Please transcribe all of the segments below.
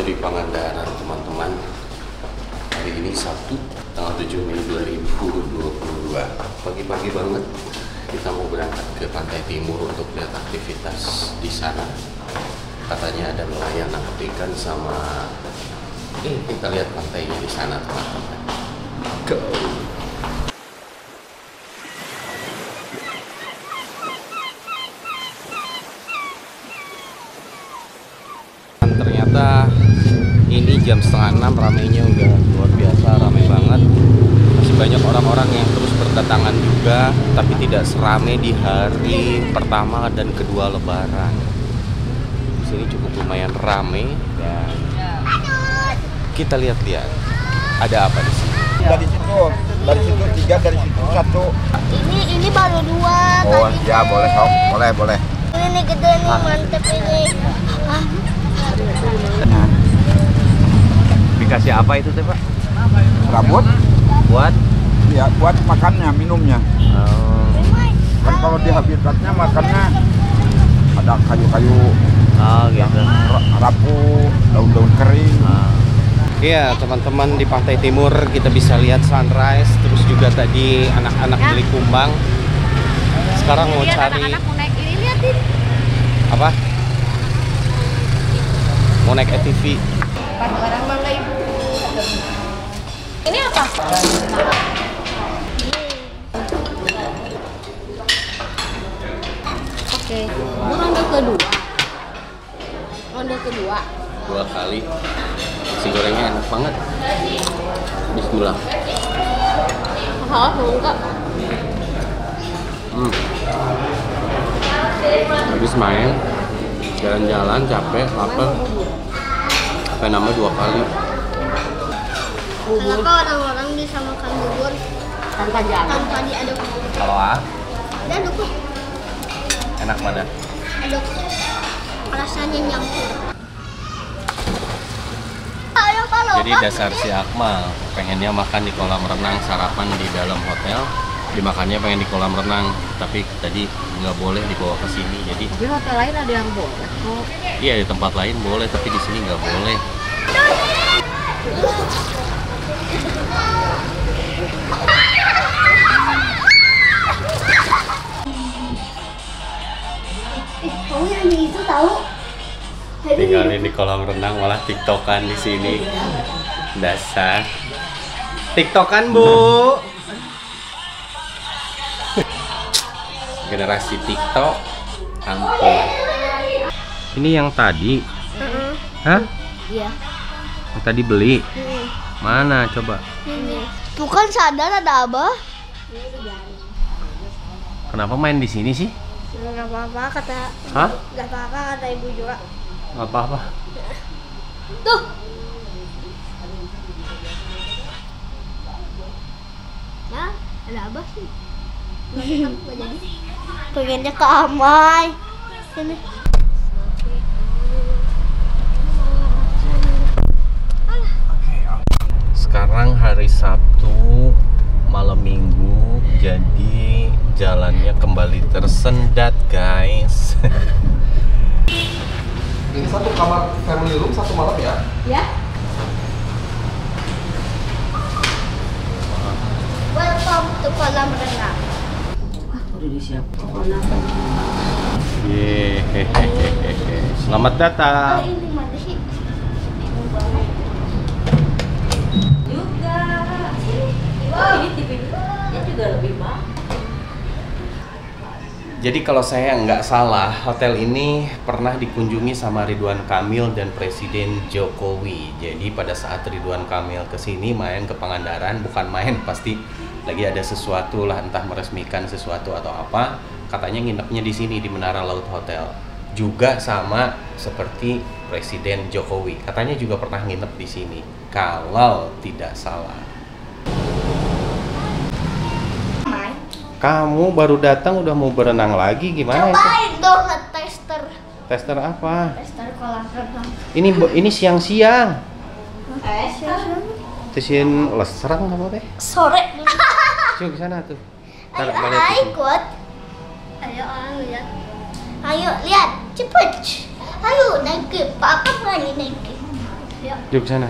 di Pangandaran, teman-teman. Hari ini Sabtu, tanggal 7 Mei 2022. Pagi-pagi banget kita mau berangkat ke Pantai Timur untuk lihat aktivitas di sana. Katanya ada nelayan nangkep ikan sama kita lihat pantainya di sana, teman-teman. Go. Ternyata ini jam 5:30, ramainya udah luar biasa, ramai banget. Masih banyak orang-orang yang terus berdatangan juga, tapi tidak seramai di hari pertama dan kedua Lebaran. Di sini cukup lumayan ramai dan kita lihat-lihat ada apa di sini. Dari situ 3, dari situ 1. Ini baru 2. Oh ya, boleh Sob, boleh. Ini nih gede nih, mantep ini. Nah, Dikasih apa itu teh, Pak? serabut, Buat? ya buat makannya, minumnya. Kan kalau di habitatnya makannya ada kayu-kayu, Gitu. rapuh, daun-daun kering. Iya, teman-teman, di Pantai Timur kita bisa lihat sunrise, terus juga tadi anak-anak beli kumbang. Sekarang mau Lihat cari anak-anak mau naik ini, liatin. apa? Mau naik ATV. Barang mangga ibu. Ini apa? Oke, ini ronde kedua. Ronde kedua. 2 kali. Nasi gorengnya enak banget. Bismillah. Halal mau enggak? Habis main, jalan-jalan, capek, lapar. Apa nama 2 kali? Kenapa orang-orang bisa makan bubur tanpa diaduk? Kalau Diaduk kok. enak mana? Aduk. Rasanya nyampur. Ayo kalau Jadi dasar si Akmal pengennya makan di kolam renang, sarapan di dalam hotel. Dimakannya pengen di kolam renang, tapi tadi nggak boleh dibawa ke sini. Jadi di hotel lain ada yang boleh kok. iya, di tempat lain boleh, tapi di sini nggak boleh. Kamu yang di itu tahu? Tinggalin di kolam renang malah tiktokan di sini. Dasar tiktokan, Bu. Generasi TikTok. Ampun. Ini yang tadi. Hah? Iya. Yang tadi beli. Mana coba? Ini. Tuh kan sadar ada Abah. Kenapa main di sini sih? Enggak apa-apa kata. Hah? Enggak apa-apa kata ibu juga. Nggak apa-apa. Tuh. Ya, ada Abah sih. Enggak jadi. Pengennya ke Amai. Sini. Sekarang hari Sabtu, malam Minggu, jadi jalannya kembali tersendat, guys. Ini 1 kamar family room 1 malam ya? Ya. Welcome to kolam renang. Udah disiapkan. Yehehehe. Selamat datang. Ini mana sih? Juga. Wah, ini TV-nya juga lebih mahal. Jadi kalau saya nggak salah, hotel ini pernah dikunjungi sama Ridwan Kamil dan Presiden Jokowi. Jadi pada saat Ridwan Kamil kesini main ke Pangandaran, bukan main, pasti lagi ada sesuatu lah, entah meresmikan sesuatu atau apa. Katanya nginepnya di sini di Menara Laut Hotel. Juga sama seperti Presiden Jokowi. Katanya juga pernah nginep di sini. Kalau tidak salah. Kamu baru datang udah mau berenang lagi, gimana itu? Cobain dong tester. Tester apa? Tester kolam renang. Ini siang-siang. Siapa? Tesin leserang apa teh? Sore. Coba ke sana tuh. Ayo, Taruh balik di sini. ikut. Ayo, lihat. Ayo, lihat. Cepet. Ayo, naik. Papa berani naik. Yuk sana.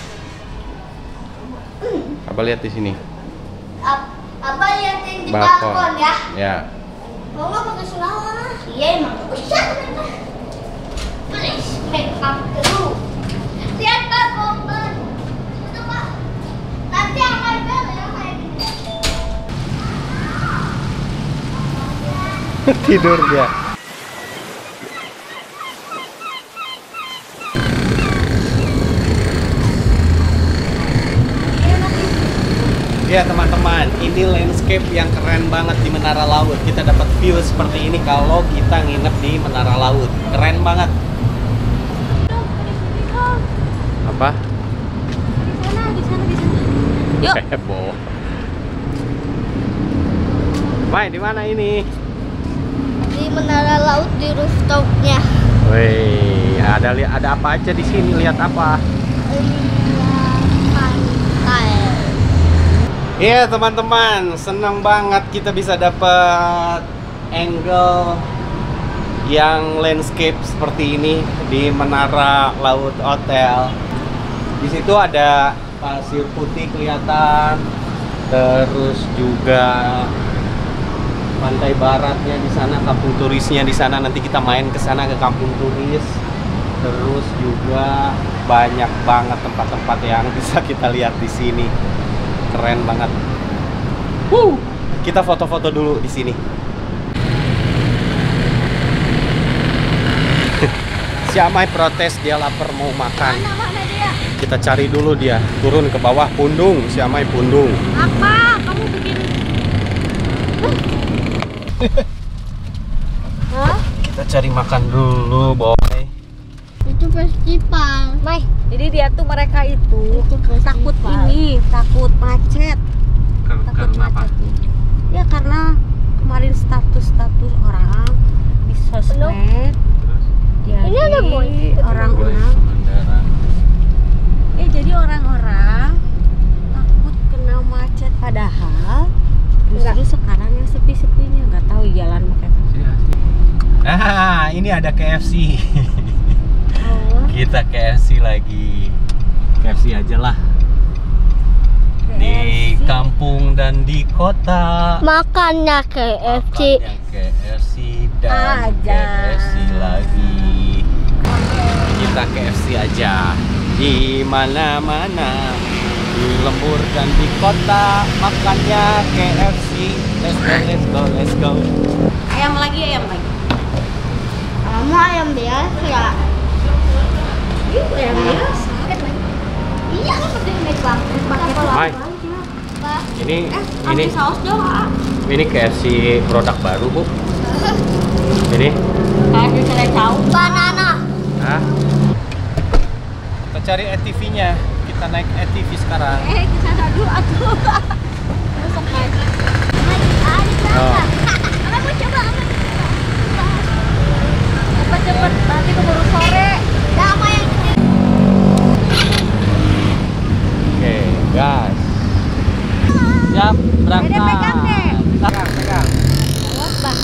Abah lihat di sini. Apa liatin di Balkon. balkon ya? Ya. Mau nggak pakai selawar? Iya emang bisa ternyata. Please make up dulu. Lihat balkon. Itu Pak. Nanti akan bel ya kayak gini. Tidur dia. Ya teman-teman, ini landscape yang keren banget di Menara Laut. Kita dapat view seperti ini kalau kita nginep di Menara Laut. Keren banget. Apa? Di sana. Yuk. Heboh. Mai, di mana ini? Di Menara Laut di rooftopnya. Wih, ada apa aja di sini? Lihat apa? Pantai. Iya teman-teman, senang banget kita bisa dapat angle yang landscape seperti ini di Menara Laut Hotel. Di situ ada pasir putih kelihatan, terus juga pantai baratnya di sana, kampung turisnya di sana. Nanti kita main ke sana ke kampung turis. Terus juga banyak banget tempat-tempat yang bisa kita lihat di sini. Keren banget. Kita foto-foto dulu di sini. Si Amai protes, dia lapar mau makan. Mana dia? Kita cari dulu dia. Turun ke bawah, pundung. Si Amai pundung. Apa? Kamu bikin? Hah? Kita cari makan dulu, boy. Itu festival. Mai. Jadi dia tuh mereka itu takut ini, takut macet. Takut macet. Ya karena kemarin status orang di sosmed. Jadi Ini ada boy. orang-orang. Jadi orang-orang takut kena macet padahal justru sekarang yang sepi-sepinya nggak tahu jalan pakai. Nah, ini ada KFC. Oh. Kita KFC lagi. KFC aja lah. Di kampung dan di kota. Makannya KFC. Makannya KFC dan Aja. KFC lagi. Kita KFC aja. Di mana-mana, di lembur dan di kota, makannya KFC. Let's go. Ayam lagi. Kamu ayam biasa ya? Ayam biasa. Iya, kan pakai make up. Mai, ini Ambil saus dong, ah. ini KFC produk baru, Bu. Ini. Kasih selai tahu. Banana. Hah? Kita cari ATV-nya. Kita naik ATV sekarang. Ke sana dulu atuh. Masuk aja. Oh. Kamu coba. Cepet nanti keburu sore. Sama yang Oke, gas. Siap, berangkat. Dede, pegang deh. Pegang. Awas, Bang.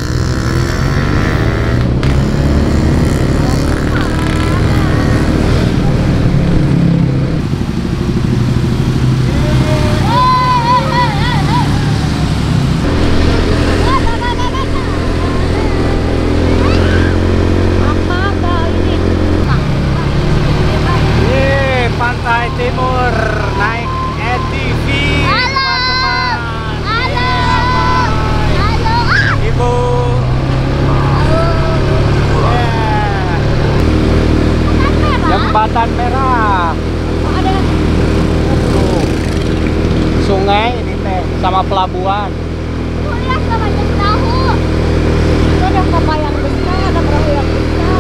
Pantai Timur naik ATV, teman-teman. Halo. Ibu. Jembatan Merah. Tuh. Sungai ini teh sama pelabuhan. Lihat sama jam tahu. Itu ada kapal yang besar, ada perahu yang besar.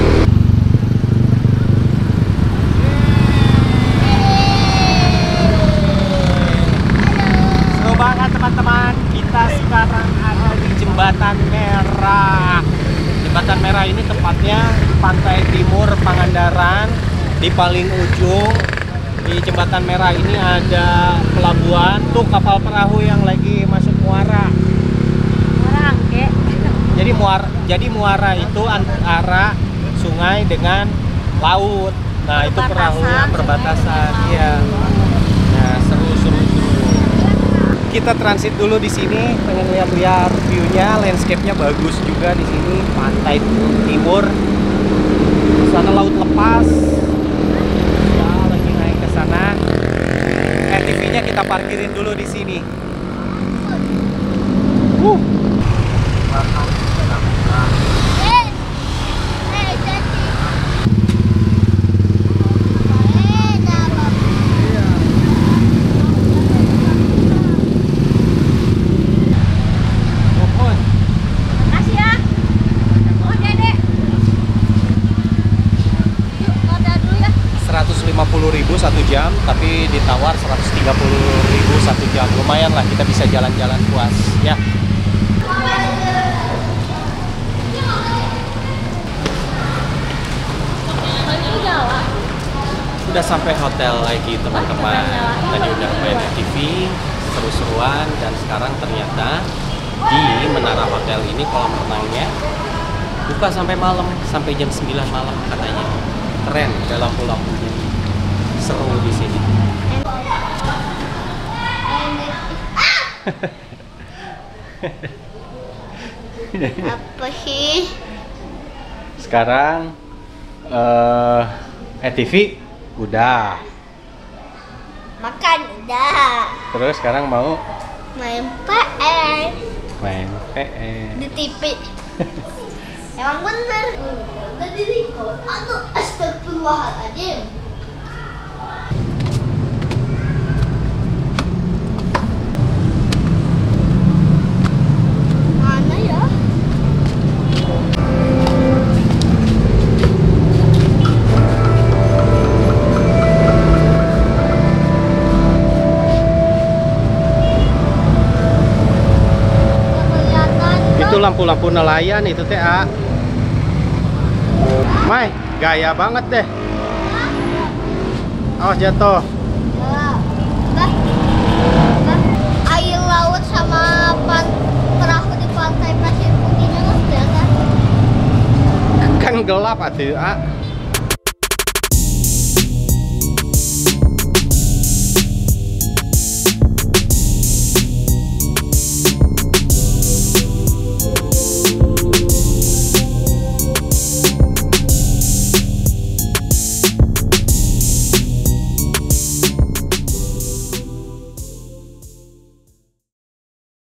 Seru banget teman-teman. Kita sekarang ada di Jembatan Merah. Jembatan Merah ini tepatnya Pantai Timur Pangandaran. Di paling ujung di Jembatan Merah ini ada pelabuhan. Tuh kapal perahu yang lagi masuk muara. Orang, kek. Jadi muara itu antara sungai dengan laut. Nah, itu perahunya Perbatasan, perbatasan, iya. Nah, seru. Kita transit dulu di sini, pengen lihat-lihat view-nya, landscape-nya bagus juga di sini, pantai timur. Sana laut lepas. Ya, lagi naik ke sana. ATV-nya kita parkirin dulu di sini. Makasih ya. Oh, Dedek. Yuk, modal dulu ya. 150.000 1 jam, tapi ditawar 130.000 1 jam. Lumayan lah, kita bisa jalan-jalan puas ya. Udah sampai hotel lagi teman-teman. Tadi udah main ATV, seru-seruan, dan sekarang ternyata di menara hotel ini kolam renangnya buka sampai malam, sampai jam 9 malam katanya. Keren, ada lampu-lampunya. Seru di sini. Apa sih? Sekarang ATV udah. Makan udah. Terus sekarang mau Main PS main PS. di TV. Emang bener. Udah di record. Aduh, astagfirullahaladzim. Mana ya? Itu lampu-lampu nelayan itu teh, A. Mai, gaya banget deh. Awas jatuh. Air laut sama perahu di pantai pasir putihnya nggak kelihatan. Kan gelap atuh, A.